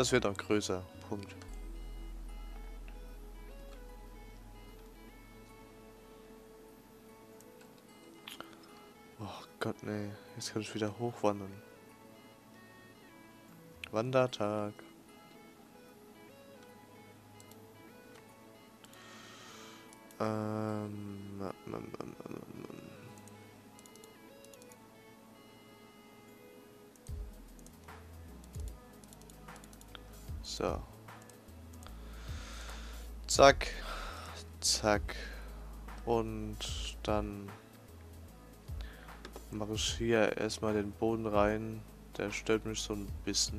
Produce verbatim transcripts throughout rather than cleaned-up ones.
Das wird auch größer. Punkt. Oh Gott, nee. Jetzt kann ich wieder hochwandern. Wandertag. Ähm, ähm, ähm, ähm, ähm. So. Zack. Zack. Und dann mache ich hier erstmal den Boden rein. Der stört mich so ein bisschen.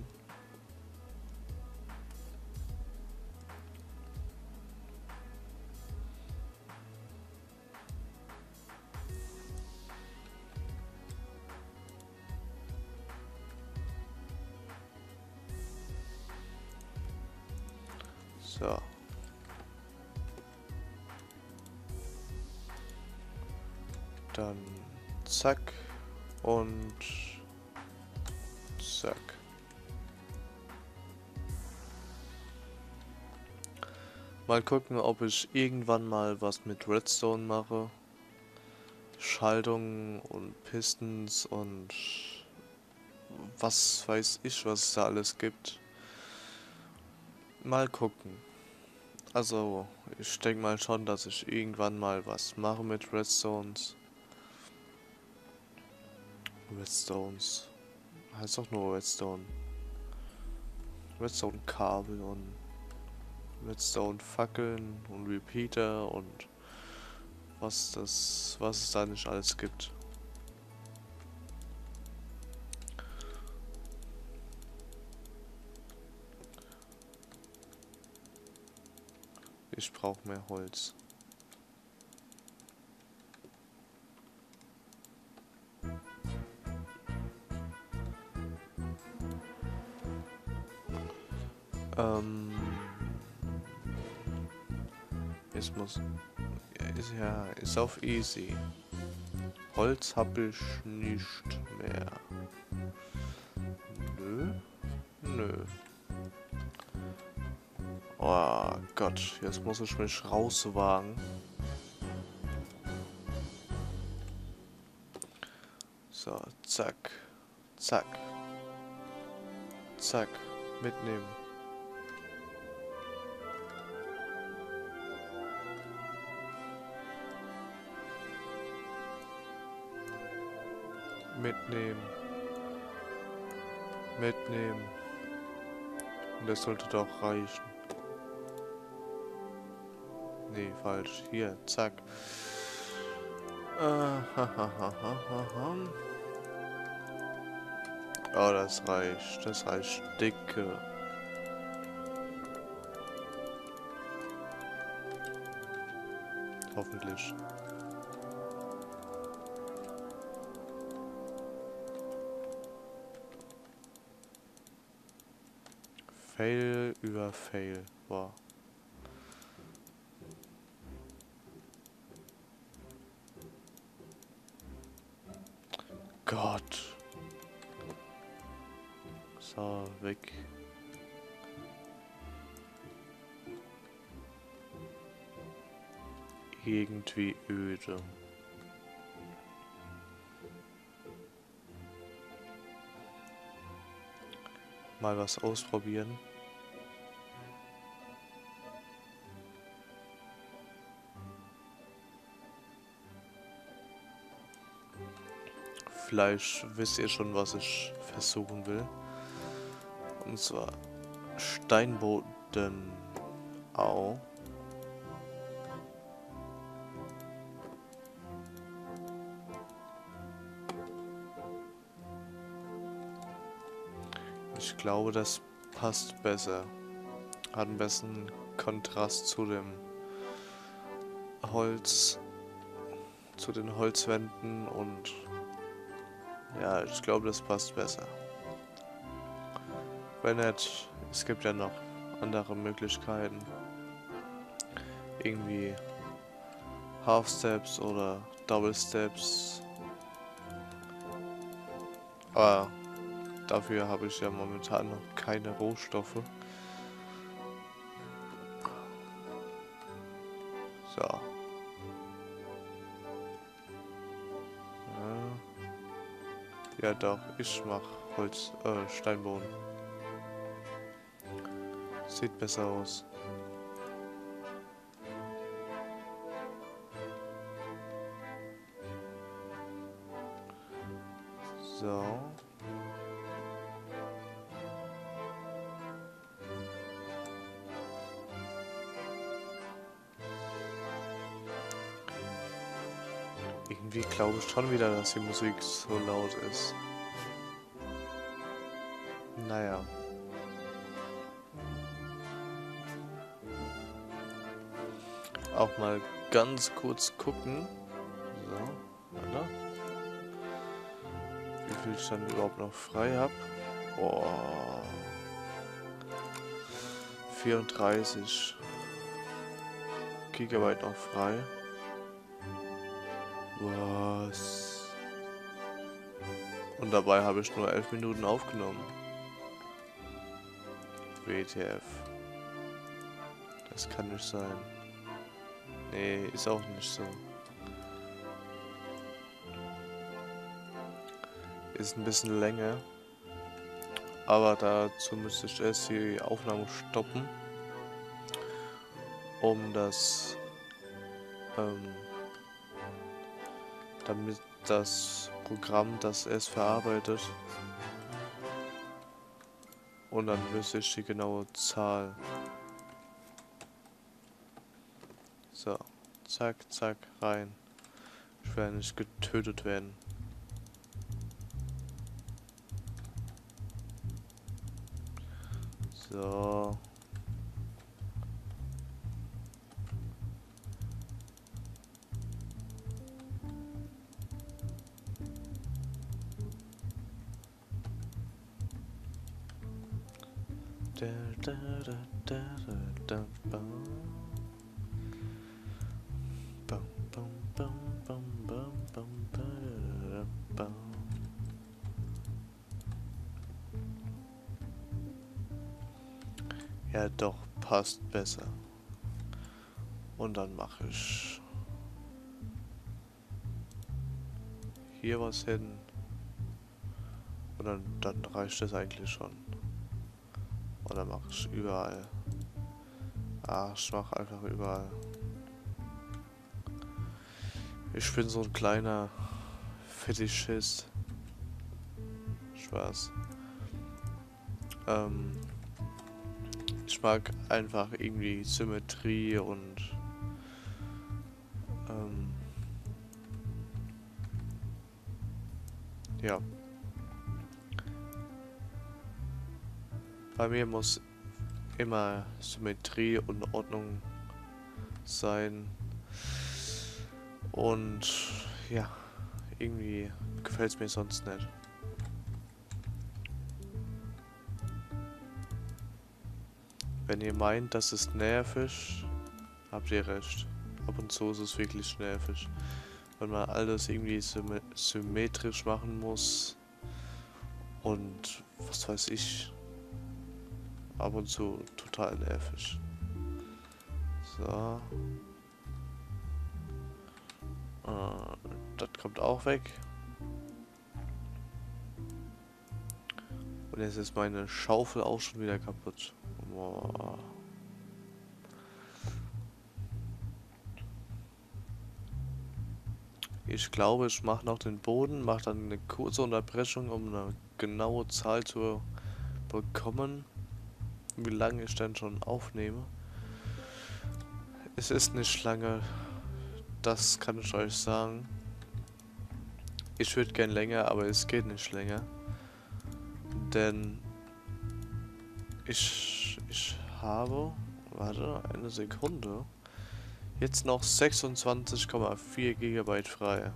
So. Dann zack und zack. Mal gucken, ob ich irgendwann mal was mit Redstone mache. Schaltungen und Pistons und was weiß ich, was es da alles gibt. Mal gucken. Also, ich denke mal schon, dass ich irgendwann mal was mache mit Redstones. Redstones. Heißt doch nur Redstone. Redstone-Kabel und Redstone-Fackeln und Repeater und was das, was es da nicht alles gibt. Ich brauche mehr Holz. Ähm, es muss, ja, ist ja, ist auf easy. Holz habe ich nicht mehr. Nö, nö. Oh Gott, jetzt muss ich mich rauswagen. So, zack, zack, zack, mitnehmen. Mitnehmen. Mitnehmen. Und das sollte doch reichen. Nee, falsch. Hier, zack. Äh, ha, ha, ha, ha, ha. Oh, das reicht. Das reicht dicke. Hoffentlich. Fail über Fail. Wow. Gott. So, weg. Irgendwie öde. Mal was ausprobieren. Vielleicht wisst ihr schon, was ich versuchen will. Und zwar Steinboden. Au. Ich glaube, das passt besser. Hat einen besseren Kontrast zu dem Holz, zu den Holzwänden und ja, ich glaube, das passt besser. Wenn nicht, es gibt ja noch andere Möglichkeiten. Irgendwie Half Steps oder Double Steps. Aber dafür habe ich ja momentan noch keine Rohstoffe. So. Ja, ja doch, ich mach Holz, äh, Steinboden. Sieht besser aus. So. Irgendwie glaube ich schon wieder, dass die Musik so laut ist. Naja. Auch mal ganz kurz gucken. So, warte. Wie viel ich dann überhaupt noch frei habe. Boah. vierunddreißig Gigabyte noch frei. Was? Und dabei habe ich nur elf Minuten aufgenommen. W T F. Das kann nicht sein. Nee, ist auch nicht so. Ist ein bisschen länger. Aber dazu müsste ich erst die Aufnahme stoppen. Um das... Ähm, damit das Programm das erst verarbeitet. Und dann wüsste ich die genaue Zahl. So, zack, zack, rein. Ich werde nicht getötet werden. So. Da, da, da, da, da, da, bam, bam, bam, bam, bam, bam, bam, bam. Ja, doch, passt besser. Und dann mache ich hier was hin. Und dann, dann reicht das eigentlich schon. Und dann mache ich überall. Ah, ich mache einfach überall. Ich bin so ein kleiner Fetischist. Spaß. Ähm, ich mag einfach irgendwie Symmetrie und ähm, ja. Bei mir muss immer Symmetrie und Ordnung sein. Und ja, irgendwie gefällt es mir sonst nicht. Wenn ihr meint, das ist nervig, habt ihr recht. Ab und zu ist es wirklich nervig. Wenn man alles irgendwie sym symmetrisch machen muss. Und was weiß ich. Ab und zu total nervig. So. Äh, das kommt auch weg. Und jetzt ist meine Schaufel auch schon wieder kaputt. Boah. Ich glaube, ich mache noch den Boden, mache dann eine kurze Unterbrechung, um eine genaue Zahl zu bekommen, wie lange ich denn schon aufnehme. Es ist nicht lange, das kann ich euch sagen. Ich würde gern länger, aber es geht nicht länger. Denn ich, ich habe, warte, eine Sekunde, jetzt noch sechsundzwanzig Komma vier Gigabyte frei.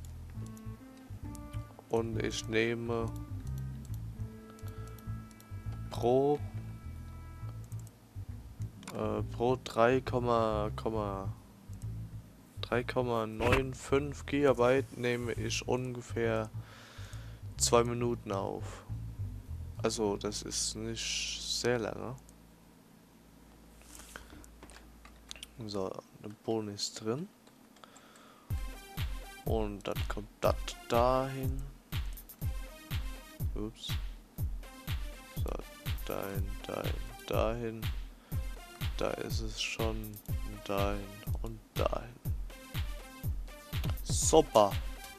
Und ich nehme pro äh, pro drei Komma fünfundneunzig Gigabyte nehme ich ungefähr zwei Minuten auf. Also, das ist nicht sehr lange. So, der Boden ist drin. Und dann kommt das dahin. Ups. So, dahin, dahin, dahin. Da ist es schon. Dahin und dahin. Super.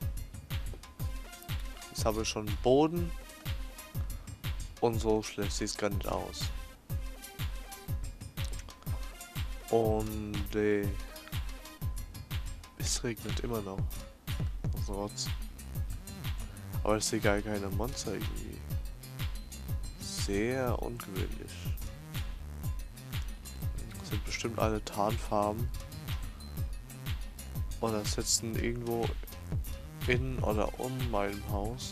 Jetzt habe ich schon Boden. Und so schlecht sieht es gar nicht aus. Und äh, es regnet immer noch. Rotz. Aber ich sehe gar keine Monster irgendwie. Sehr ungewöhnlich. Das sind bestimmt alle Tarnfarben. Oder sitzen irgendwo in oder um meinem Haus.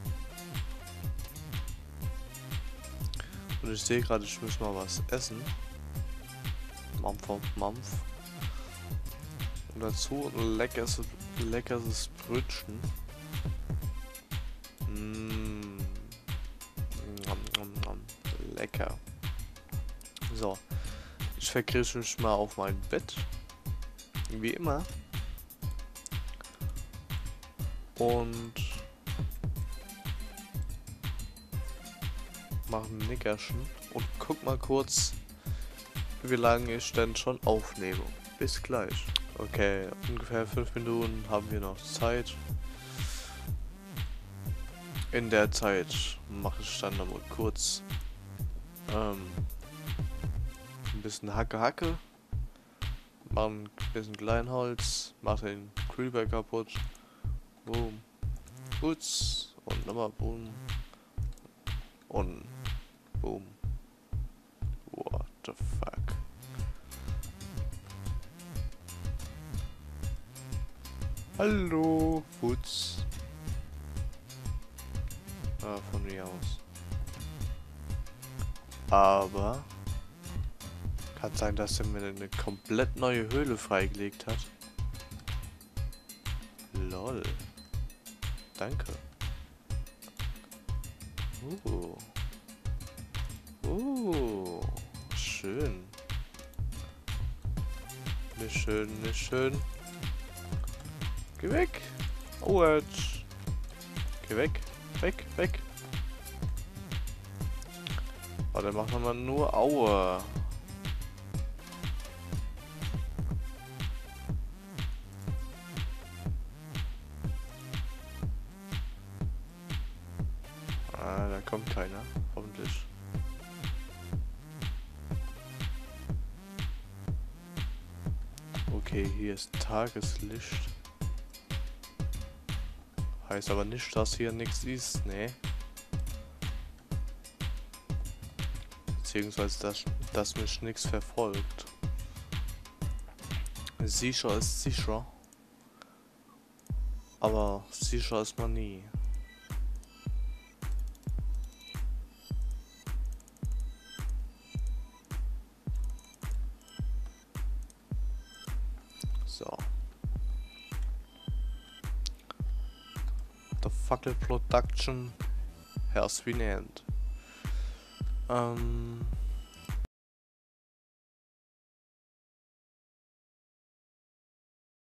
Und ich sehe gerade, ich muss mal was essen. Mampf auf Mampf. Und dazu ein leckeres, leckeres Brötchen. Mmh. Nom, nom, nom. Lecker. So. Ich verkrieche mich mal auf mein Bett. Wie immer. Und mache ein Nickerchen. Und guck mal kurz, wie lange ich denn schon aufnehme. Bis gleich. Okay, ungefähr fünf Minuten haben wir noch Zeit. In der Zeit mache ich dann nochmal kurz ähm, ein bisschen Hacke Hacke. Mache ein bisschen Kleinholz. Mache den Creeper kaputt. Boom. Putz. Und nochmal Boom. Und Boom. What the fuck? Hallo, Putz. Ah, von mir aus. Aber kann sein, dass er mir eine komplett neue Höhle freigelegt hat. Lol. Danke. Uh. Uh. Schön. Nicht schön, nicht schön. Geh weg. Aua. Geh weg. Weg, weg. Oh, der macht nochmal nur Aua. Ah, da kommt keiner. Hoffentlich. Okay, hier ist Tageslicht. Heißt aber nicht, dass hier nichts ist, ne? Beziehungsweise, dass, dass mich nichts verfolgt. Sicher ist sicher. Aber sicher ist man nie. So. The Fackel Production has been end. Ähm.